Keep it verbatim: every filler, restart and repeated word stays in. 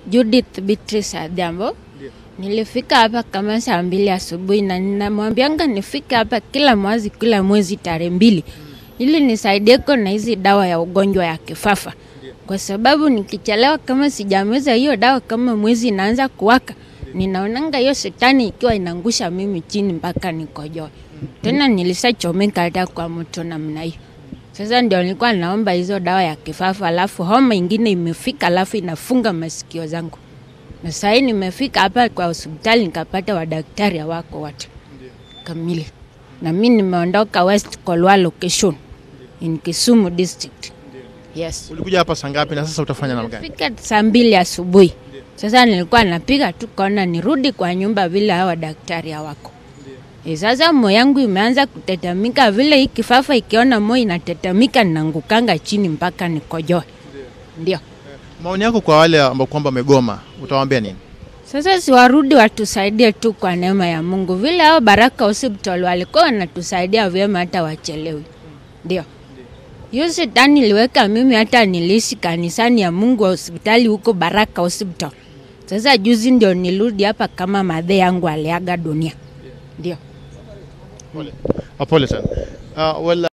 Judith Beatrice Adhiambo. Nilifika hapa kama saa mbili asubuhi na ninamwambianga nifika hapa kila mwezi kila mwezi tarehe mbili. Ili nisaidie na hizi dawa ya ugonjwa ya kifafa. Kwa sababu nikichelewa kama sijameza hiyo dawa kama mwezi inaanza kuwaka, ninaonanga hiyo shetani ikiwa inangusha mimi chini mpaka nikojoe. Tena nilisachomeka hata kwa moto namna hiyo. Sasa ndio nilikuwa naomba hizo dawa ya kifafa, alafu homa ingine imefika alafu inafunga masikio zangu. Na sasa nimefika hapa kwa hospitali nikapata wadaktari wako wote kamili. Na mimi nimeondoka West Kolwa location in Kisumu district. Yes. Ulikuja hapa saa ngapi na sasa utafanya namna gani? Nilifika saa mbili asubuhi. Sasa nilikuwa napiga tu kona nirudi kwa nyumba vile hao daktari wako. E, sasa moyo yangu imeanza kutetemeka vile hii kifafa ikiona moyo inatetemeka ninangukanga chini mpaka nikojoe. Ndio. Maoni yako kwa wale ambao kwamba wamegoma, utawaambia nini? Sasa si warudi watusaidie tu kwa neema ya Mungu. Vile hao Baraka Hospital walikuwa wanatusaidia vyema hata wachelewi. Ndio. Hiyo shetani iliweka mimi hata niliishi kanisani ya Mungu wa hospitali huko Baraka Hospital. Sasa juzi ndio nirudi hapa kama madhe yangu aliaga dunia. Ndio. Pole. Apole sana. Uh, well,